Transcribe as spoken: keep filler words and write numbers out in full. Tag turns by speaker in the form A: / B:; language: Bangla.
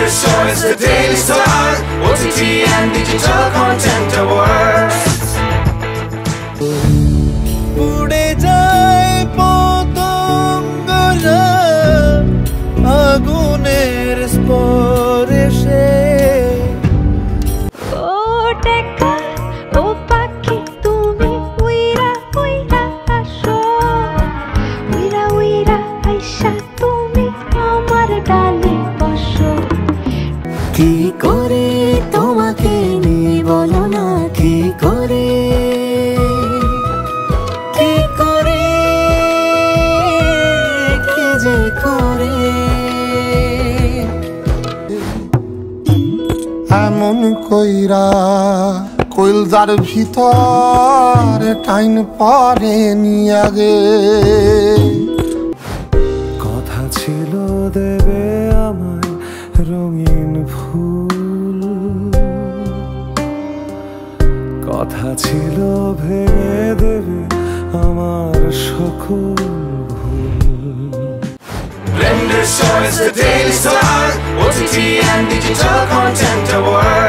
A: Blender Show is the Daily Star, O T T and Digital Content Awards.
B: উড়ে যায় পতঙ্গরা আগুনের স্পর্শে।
C: ও টেকা ও পাখি তুমি উইরা উইরা আসো, উইরা উইরা আইসা তুমি আমার ডালে বসো।
D: কি করে তোমাকে নিয়ে বলো না, কি করে কি করে কে যে করে
E: এমন কইরা কইলজার ভিতর টাইন পরে নিয়ে গে।
B: কথা ছিল দেবে আমায় রঙিন ফুল, কথা ছিল ভেঙে দেবে আমার সকল ভুল।
A: Blender Show is the Daily Star, O T T and Digital Content Awards.